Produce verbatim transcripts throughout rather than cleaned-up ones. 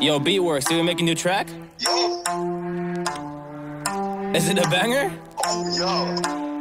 Yo, Beatworks, did we make a new track? Yo. Is it a banger? Oh, yo.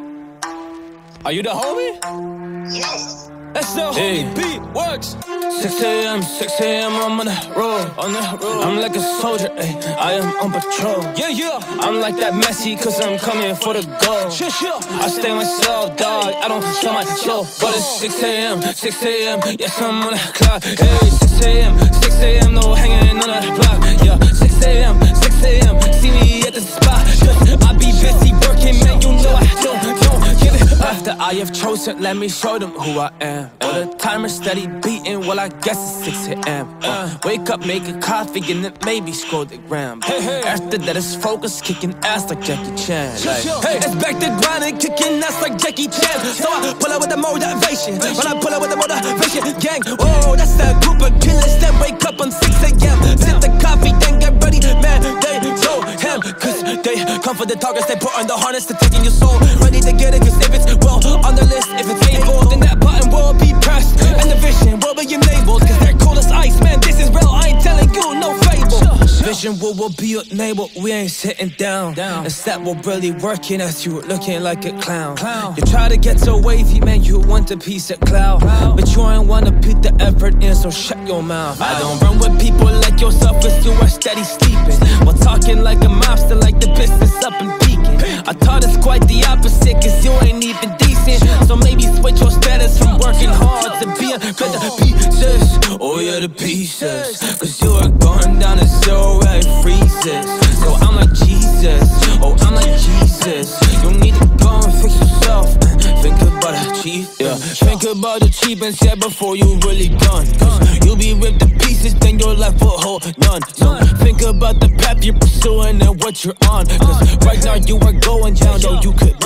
Are you the homie? Yes. That's the hey. homie Beatworks. six A M, six A M, I'm on the road, on the road. I'm like a soldier, ay, I am on patrol. Yeah, yeah. I'm like that Messi, cause I'm coming for the goal. Sure, sure. I stay myself, dog, I don't sell my show. But it's six A M, six A M, yes, I'm on the clock. Hey, six A M, six A M, no hanging on the block. Yeah, six A M, six A M, see me at the spot. I be busy working, man, you know I don't, don't give it up. After I have chosen, let me show them who I am. All the timer steady beating, well, I guess it's six A M Uh, wake up, make a coffee, and then maybe scroll the gram. Hey, hey. After that, it's focus, kicking ass like Jackie Chan. Like, hey, it's back to grinding, kicking ass like Jackie Chan. So I pull out with the motivation. When I pull out with the motivation, gang. Oh, that's a group of killers that wake up on six A M Sip the coffee, then get ready, man. They so him, cause they come for the targets. They put on the harness to taking your soul. Ready to get it, cause if it's well on the list, if it's able, then that button will be pressed. And the vision will be enabled, cause they're cool as ice, man, this is real, I ain't telling you, no fable. Vision will, will be enabled, we ain't sitting down. Instead, we're really working as you looking like a clown. You try to get so wavy, man, you want a piece of cloud. But you ain't wanna put the effort in, so shut your mouth. I don't run with people like yourself, cause you are steady sleeping. While talking like a mobster, like the business up and peaking. I thought it's quite the opposite, cause you ain't even decent. So maybe switch your status from working hard to being good to pieces. Oh yeah, the pieces. Cause you are going down to zero, right? Freezes. So I'm like Jesus. Oh, I'm like Jesus. You need to go and fix yourself. Think about the cheap, yeah. Think about the cheap and yeah, before you really done. Cause you'll be ripped to pieces, then your life will hold none. So think about the path you're pursuing and what you're on. Cause right now you are going down, though you could